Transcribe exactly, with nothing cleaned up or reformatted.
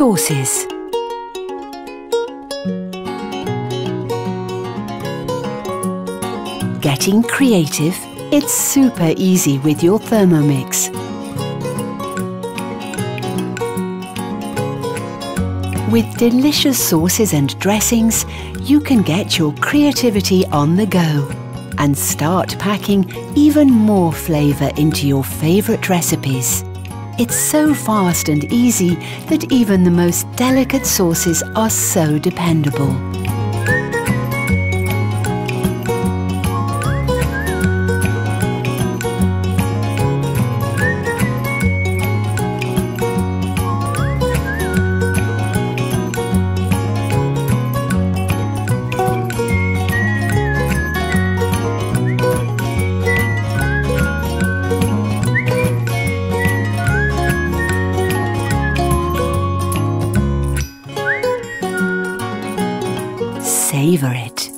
sauces. Getting creative? It's super easy with your Thermomix. With delicious sauces and dressings, you can get your creativity on the go and start packing even more flavour into your favourite recipes. It's so fast and easy that even the most delicate sauces are so dependable. Savour it.